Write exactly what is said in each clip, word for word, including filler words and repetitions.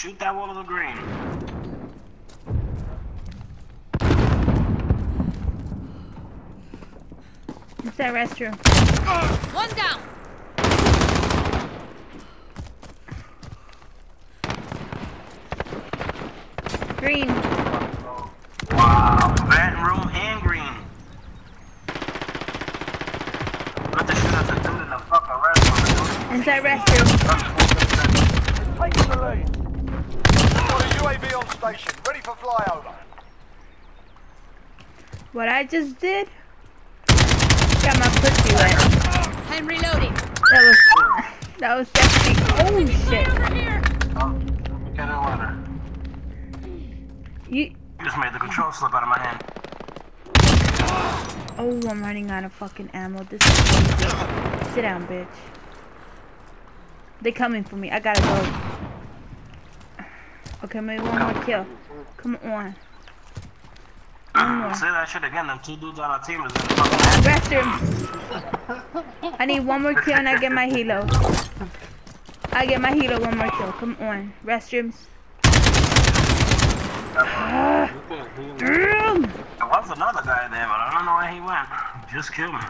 shoot that wall of the green. It's that restroom. One down. Green. Wow, vent room and green. Put the shit as a dude in the fucking restroom. It's that restroom. Taking the lead. Got a U A V on station, ready for flyover. What I just did got my pussy wet. I'm reloading. That was that was definitely oh shit. Oh, let me get a water. You You just made the control slip out of my hand. oh I'm running out of fucking ammo. This is crazy. Sit down, bitch. They coming for me. I gotta go. Okay, maybe one more kill. Come on. One more. Say that shit again. Them two dudes on our team is in the fucking Restroom. I need one more kill and I get my helo. I get my helo one more kill. Come on. Restrooms. Ah, damn. There was another guy there, but I don't know where he went. Just killed me.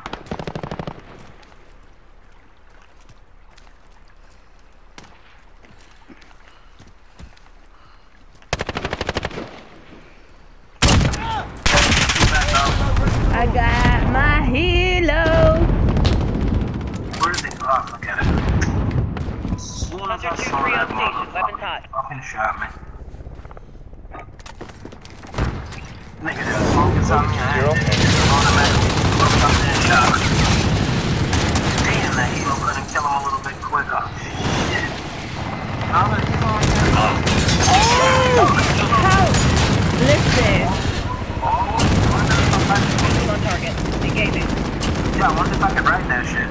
I got my helo. Where is he? Oh, forget it. As soon as I saw that motherfucker, fucking shot me. Nigga just focus on me and just automatically looked up and shot me. Damn, that helo couldn't kill him a little bit quicker. Shit. Now that he's on there. Oh! How? Listen. On target. Engaging. Yeah, I wonder if I could write that shit.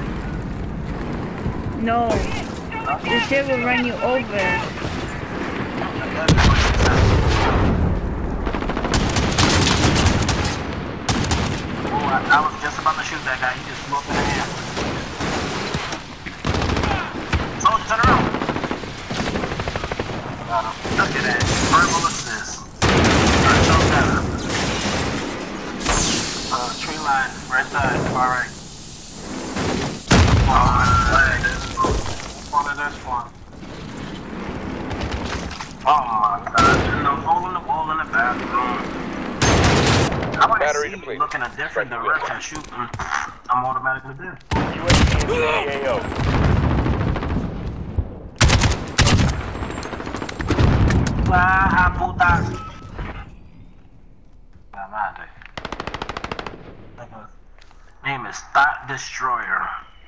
No. This shit will run you over. Oh, I, I was just about to shoot that guy. He just flew up in the air. Soldier, turn around. Got him. Look at that. Verbal assist. Alright, so better. Uh, tree line, right side, far right. Oh, my leg. One of this one. Oh my god, there's no hole in the wall in the bathroom. How about I see you look in a different direction shooting? I'm automatically dead. U A V in the A O. Ah, puta. La madre. Name is Thought Destroyer.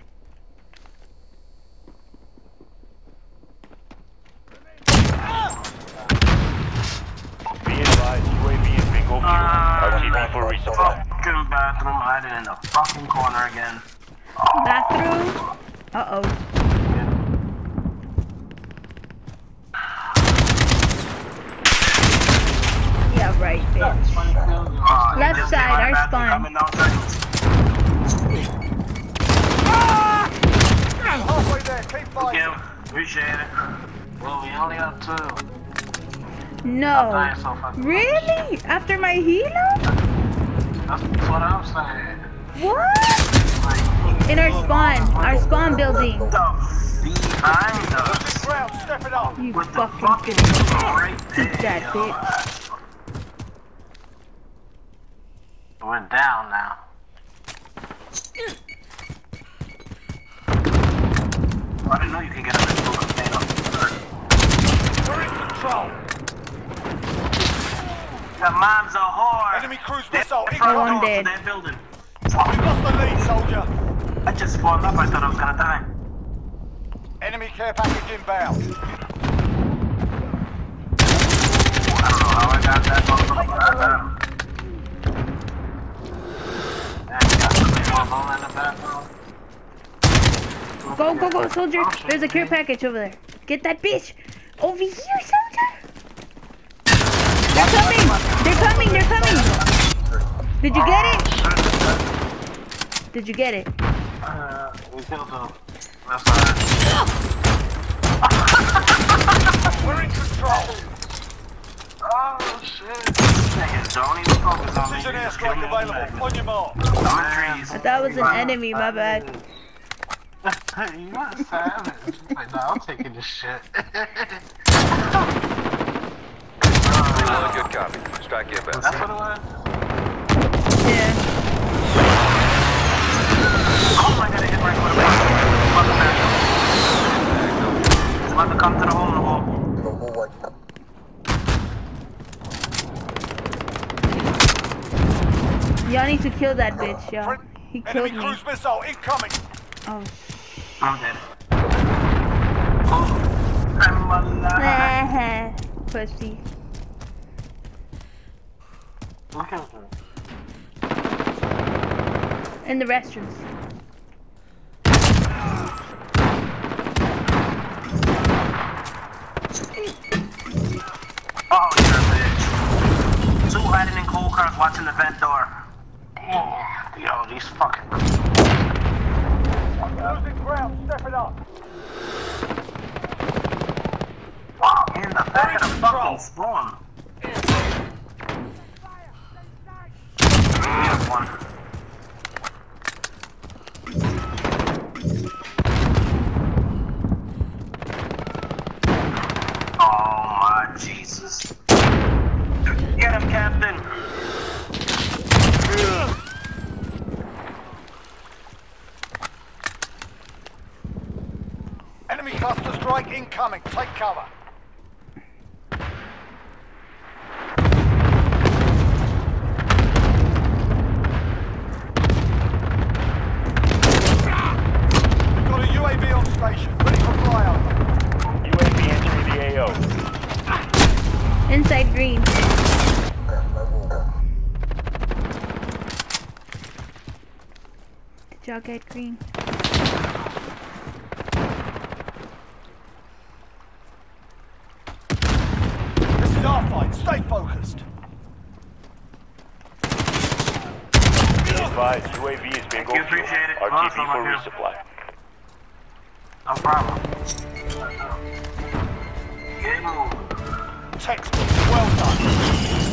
Be advised, U A V is bingo fuel. R T B for resupply. Fucking bathroom hiding in the fucking corner again. Bathroom? Uh-oh. Yeah, right, bitch. Uh, Left side, our spawn. Halfway there, keep Thank fighting. you. Appreciate it. Well, we only have two. No. Really? After my helo? That's what I'm saying. What? In our spawn. Our spawn building. Behind us. Ground, step it up. You With the fucking fucking bitch. right Keep that there. bitch. We're down now. I didn't know you could get a little container. We're in control. The mom's a whore. Enemy cruise They're missile front Oh, I'm door to dead. their building. We've lost the lead, soldier. I just spawned up. I thought I was gonna die. Enemy care package inbound. I don't know how I got that motherfucker. I got him. And you got somebody more home in the bathroom. Go, go, go, soldier. There's a care package over there. Get that bitch. Over here, soldier. They're coming. They're coming. They're coming. Did you get it? Did you get it? Uh, we killed him. That's alright. We're in control. Oh shit. Niggas don't even focus on me. Precision They just airstrike kill me available. automatically. On your mark. I'm in trees. I thought it was an enemy, my bad. You're not savage. Like, nah, I'm taking this shit. Really good copy. Strike inbound. That's what it was? Yeah. Oh my god, I hit right with a base. It's about to come to the hole in the wall. Y'all need to kill that bitch, y'all. He killed Enemy me. cruise missile incoming. Oh, I'm dead. Oh, I'm alive. pussy. Look at her. In the restrooms. Oh, you're a bitch. Two hiding in cold cars watching the vent door. Oh, yo, these fucking. Losing ground. Step it up. Wow, in the back of the fucking spawn. Here's one. Oh my Jesus. Get him, Captain. Enemy cluster strike incoming. Take cover. We've got a U A V on station. Ready for flyover. U A V entering the A O. Inside green. Did y'all get green? This is our fight. Stay focused. Be advised, U A V is being Thank you, fuel. appreciate it. R T B Awesome, for okay. resupply. No problem. Get moving. Textbook. Well done.